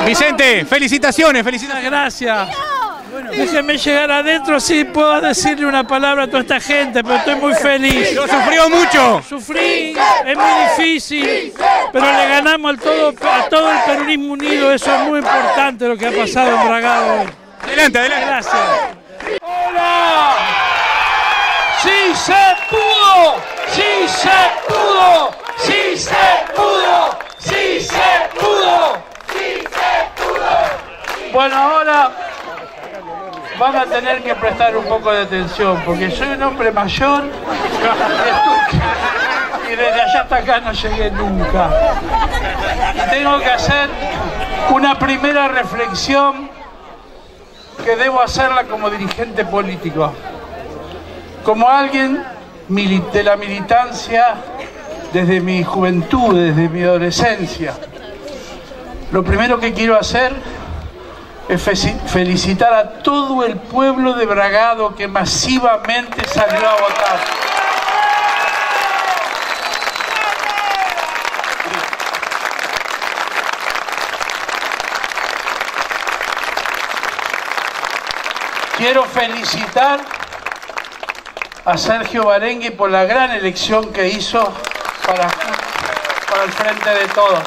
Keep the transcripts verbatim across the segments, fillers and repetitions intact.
Vicente, felicitaciones, felicitaciones. Gracias. Bueno, déjenme llegar adentro, sí puedo decirle una palabra a toda esta gente, pero estoy muy feliz. ¿Lo sufrió mucho? Sufrí, es muy difícil, pero le ganamos al todo, a todo el peronismo unido, eso es muy importante lo que ha pasado en Bragado. Adelante, adelante. Gracias. ¡Hola! ¡Sí se pudo! ¡Sí se pudo! ¡Sí se pudo! ¡Sí se pudo! ¡Sí se pudo! Bueno, ahora van a tener que prestar un poco de atención, porque soy un hombre mayor y desde allá hasta acá no llegué nunca. Y tengo que hacer una primera reflexión que debo hacerla como dirigente político, como alguien de la militancia desde mi juventud, desde mi adolescencia. Lo primero que quiero hacer es felicitar a todo el pueblo de Bragado que masivamente salió a votar. Quiero felicitar a Sergio Barengui por la gran elección que hizo para, para el Frente de Todos.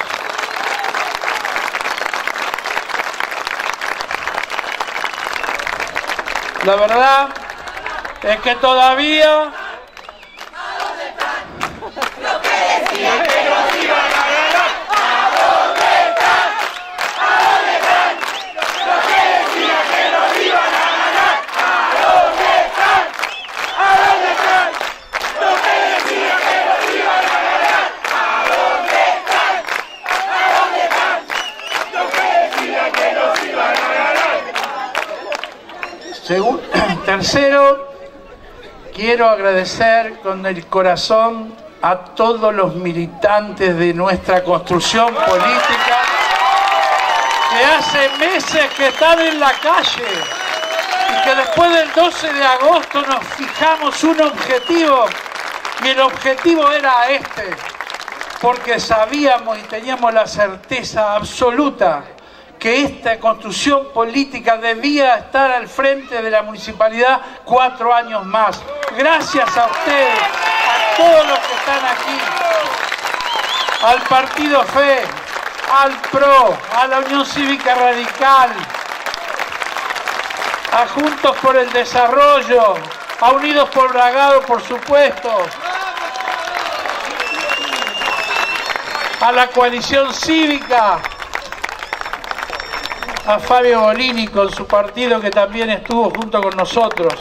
La verdad es que todavía Según, tercero, quiero agradecer con el corazón a todos los militantes de nuestra construcción política que hace meses que están en la calle y que después del doce de agosto nos fijamos un objetivo, y el objetivo era este, porque sabíamos y teníamos la certeza absoluta que esta construcción política debía estar al frente de la municipalidad cuatro años más. Gracias a ustedes, a todos los que están aquí, al Partido Fe, al P R O, a la Unión Cívica Radical, a Juntos por el Desarrollo, a Unidos por Bragado, por supuesto, a la coalición cívica, a Fabio Bolini con su partido que también estuvo junto con nosotros.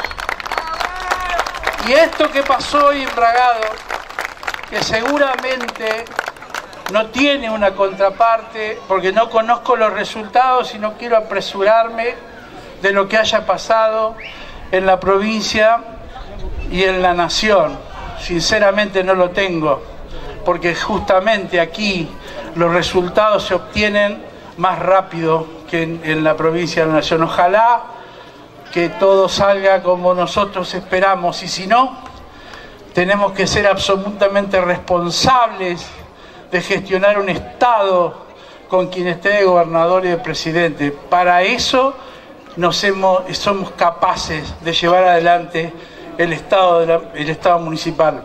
Y esto que pasó hoy en Bragado, que seguramente no tiene una contraparte, porque no conozco los resultados y no quiero apresurarme de lo que haya pasado en la provincia y en la nación. Sinceramente no lo tengo, porque justamente aquí los resultados se obtienen más rápido que en, en la provincia de la nación. Ojalá que todo salga como nosotros esperamos, y si no, tenemos que ser absolutamente responsables de gestionar un Estado con quien esté de gobernador y de presidente. Para eso nos hemos, somos capaces de llevar adelante el Estado, de la, el Estado municipal.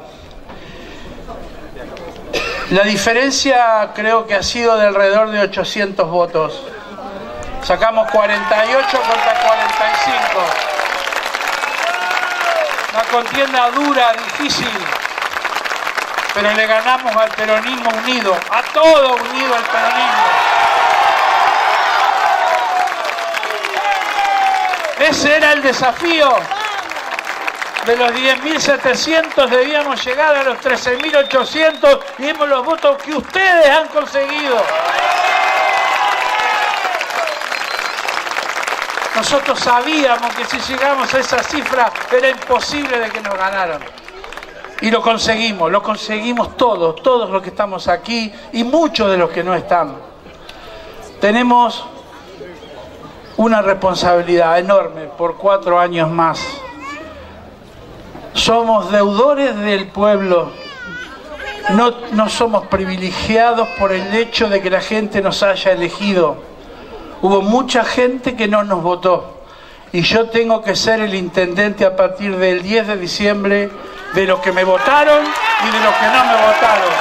La diferencia creo que ha sido de alrededor de ochocientos votos. Sacamos cuarenta y ocho contra cuarenta y cinco. Una contienda dura, difícil, pero le ganamos al peronismo unido, a todo unido al peronismo. Ese era el desafío. De los diez mil setecientos debíamos llegar a los trece mil ochocientos y vimos los votos que ustedes han conseguido. Nosotros sabíamos que si llegamos a esa cifra era imposible de que nos ganaran. Y lo conseguimos, lo conseguimos todos, todos los que estamos aquí y muchos de los que no están. Tenemos una responsabilidad enorme por cuatro años más. Somos deudores del pueblo, no, no somos privilegiados por el hecho de que la gente nos haya elegido. Hubo mucha gente que no nos votó. Y yo tengo que ser el intendente a partir del diez de diciembre de los que me votaron y de los que no me votaron.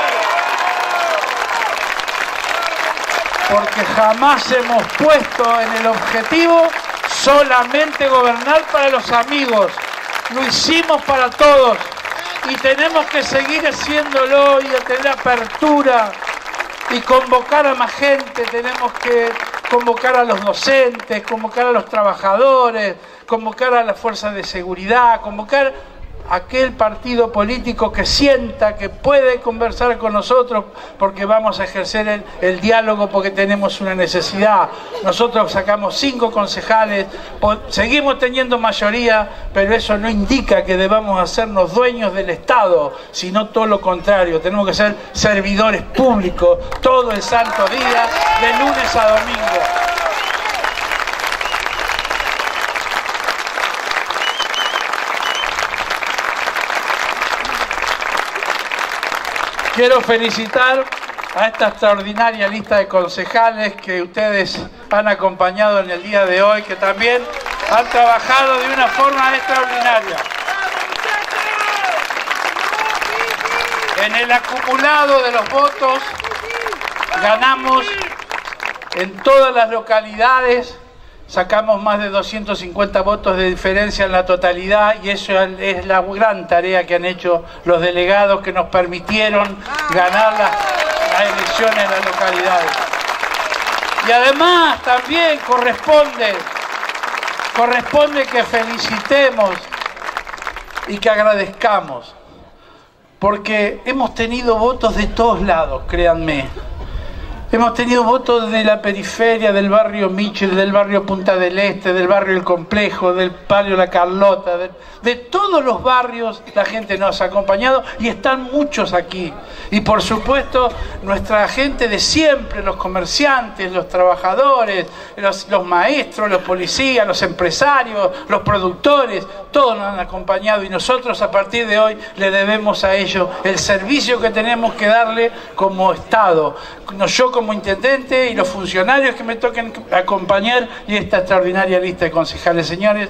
Porque jamás hemos puesto en el objetivo solamente gobernar para los amigos. Lo hicimos para todos y tenemos que seguir haciéndolo y tener apertura y convocar a más gente. Tenemos que convocar a los docentes, convocar a los trabajadores, convocar a las fuerzas de seguridad, convocar a aquel partido político que sienta que puede conversar con nosotros, porque vamos a ejercer el, el diálogo, porque tenemos una necesidad. Nosotros sacamos cinco concejales, seguimos teniendo mayoría, pero eso no indica que debamos hacernos dueños del Estado, sino todo lo contrario. Tenemos que ser servidores públicos todo el santo día, de lunes a domingo. Quiero felicitar a esta extraordinaria lista de concejales que ustedes han acompañado en el día de hoy, que también han trabajado de una forma extraordinaria. En el acumulado de los votos ganamos en todas las localidades, sacamos más de doscientos cincuenta votos de diferencia en la totalidad, y eso es la gran tarea que han hecho los delegados que nos permitieron ganar las, las elecciones en las localidades. Y además también corresponde, corresponde que felicitemos y que agradezcamos, porque hemos tenido votos de todos lados, créanme. Hemos tenido votos de la periferia, del barrio Michel, del barrio Punta del Este, del barrio El Complejo, del barrio La Carlota, de, de todos los barrios la gente nos ha acompañado y están muchos aquí. Y por supuesto nuestra gente de siempre, los comerciantes, los trabajadores, los, los maestros, los policías, los empresarios, los productores, todos nos han acompañado y nosotros a partir de hoy le debemos a ellos el servicio que tenemos que darle como Estado. Yo como como intendente y los funcionarios que me toquen acompañar y esta extraordinaria lista de concejales. Señores,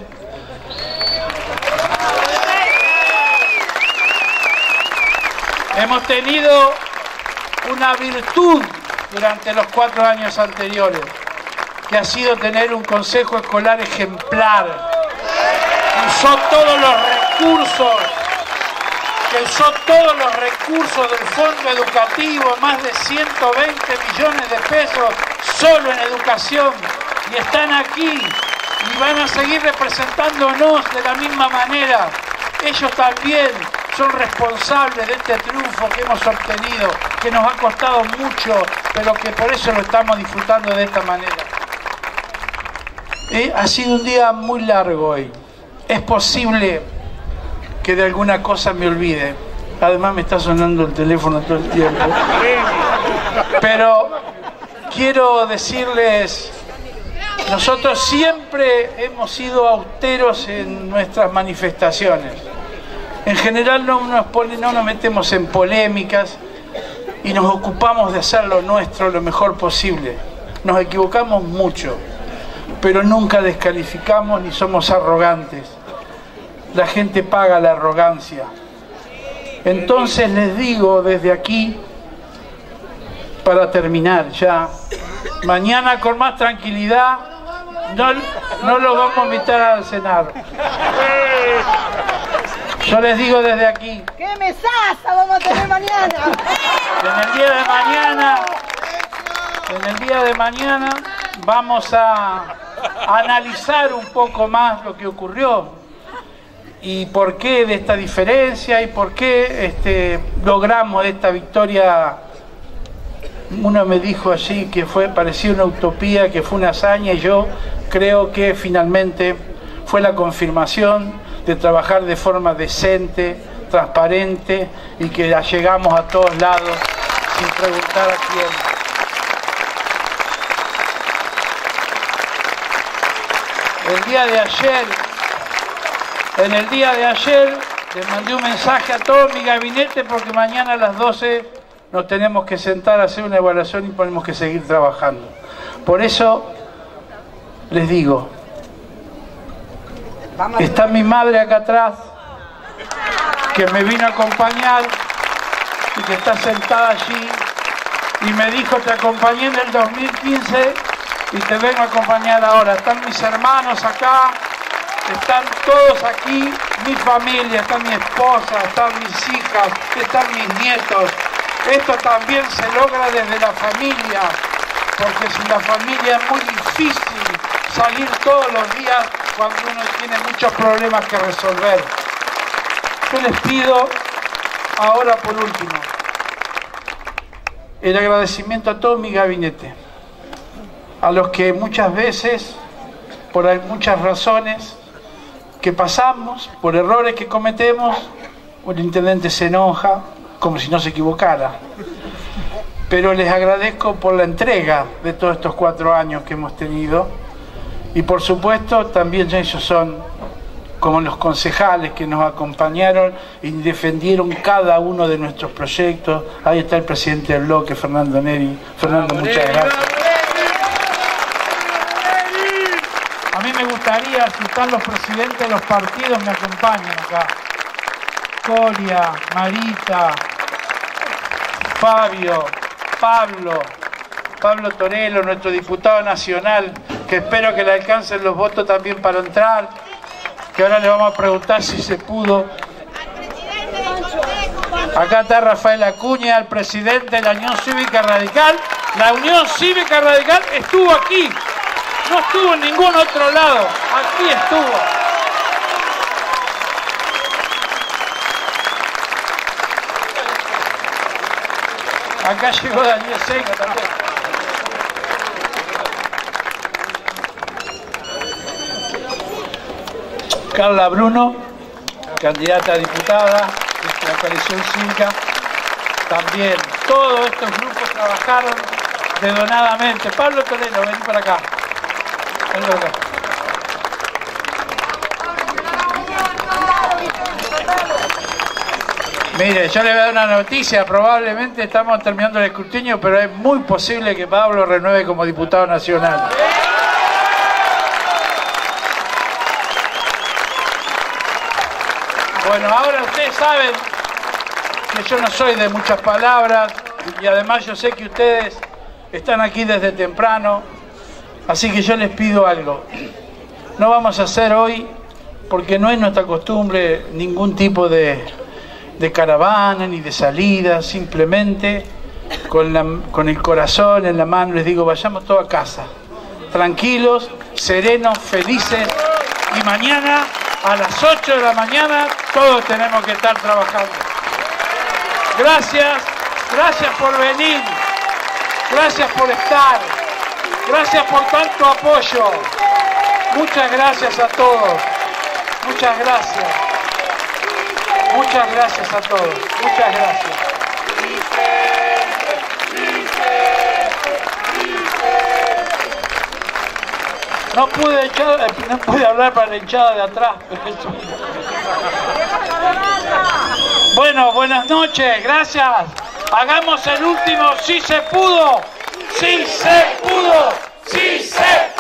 hemos tenido una virtud durante los cuatro años anteriores, que ha sido tener un consejo escolar ejemplar, que usó todos los recursos que usó todos los recursos del fondo educativo, más de ciento veinte millones de pesos solo en educación, y están aquí y van a seguir representándonos de la misma manera. Ellos también son responsables de este triunfo que hemos obtenido, que nos ha costado mucho, pero que por eso lo estamos disfrutando de esta manera. Eh, ha sido un día muy largo hoy. Es posible que de alguna cosa me olvide. Además me está sonando el teléfono todo el tiempo. Pero quiero decirles, nosotros siempre hemos sido austeros en nuestras manifestaciones. En general no nos, pone, no nos metemos en polémicas y nos ocupamos de hacer lo nuestro lo mejor posible. Nos equivocamos mucho, pero nunca descalificamos ni somos arrogantes. La gente paga la arrogancia. Entonces les digo desde aquí, para terminar ya, mañana con más tranquilidad no, no los vamos a invitar a cenar. Yo les digo desde aquí, ¡qué mesaza vamos a tener mañana! En el día de mañana, en el día de mañana vamos a, a analizar un poco más lo que ocurrió y por qué de esta diferencia y por qué este, logramos esta victoria. Uno me dijo allí que fue, parecía una utopía, que fue una hazaña, y yo creo que finalmente fue la confirmación de trabajar de forma decente, transparente, y que la llegamos a todos lados sin preguntar a quién. El día de ayer, en el día de ayer, le mandé un mensaje a todo mi gabinete porque mañana a las doce nos tenemos que sentar a hacer una evaluación y tenemos que seguir trabajando. Por eso les digo, está mi madre acá atrás, que me vino a acompañar y que está sentada allí y me dijo, te acompañé en el dos mil quince y te vengo a acompañar ahora. Están mis hermanos acá, están todos aquí, mi familia, está mi esposa, están mis hijas, están mis nietos. Esto también se logra desde la familia, porque sin la familia es muy difícil salir todos los días cuando uno tiene muchos problemas que resolver. Yo les pido ahora por último el agradecimiento a todo mi gabinete, a los que muchas veces, por muchas razones que pasamos, por errores que cometemos, el intendente se enoja, como si no se equivocara. Pero les agradezco por la entrega de todos estos cuatro años que hemos tenido. Y por supuesto también ellos son como los concejales que nos acompañaron y defendieron cada uno de nuestros proyectos. Ahí está el presidente del bloque, Fernando Neri. Fernando, muchas gracias. A mí me gustaría, si están los presidentes de los partidos, me acompañan acá. Coria, Marita, Fabio, Pablo, Pablo Torello, nuestro diputado nacional, que espero que le alcancen los votos también para entrar, que ahora le vamos a preguntar si se pudo. Acá está Rafael Acuña, el presidente de la Unión Cívica Radical. La Unión Cívica Radical estuvo aquí, no estuvo en ningún otro lado, aquí estuvo. Acá llegó Daniel Seca también. Carla Bruno, candidata a diputada de la coalición cívica. También todos estos grupos trabajaron denodadamente. Pablo Torello, vení para acá. Vení para acá. Mire, yo le voy a dar una noticia, probablemente estamos terminando el escrutinio, pero es muy posible que Pablo renueve como diputado nacional. Bueno, ahora ustedes saben que yo no soy de muchas palabras y además yo sé que ustedes están aquí desde temprano, así que yo les pido algo. No vamos a hacer hoy, porque no es nuestra costumbre, ningún tipo de... de caravana ni de salida, simplemente con, la, con el corazón en la mano les digo, vayamos todos a casa, tranquilos, serenos, felices, y mañana a las ocho de la mañana todos tenemos que estar trabajando. Gracias, gracias por venir, gracias por estar, gracias por tanto apoyo, muchas gracias a todos, muchas gracias. Muchas gracias a todos, muchas gracias. No pude, echar, no pude hablar para la hinchada de atrás. Bueno, buenas noches, gracias. Hagamos el último, sí se pudo, sí se pudo, sí se pudo.